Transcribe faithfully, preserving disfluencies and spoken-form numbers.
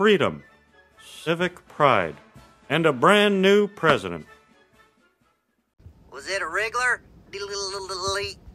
freedom, civic pride, and a brand new president. Was it a wriggler?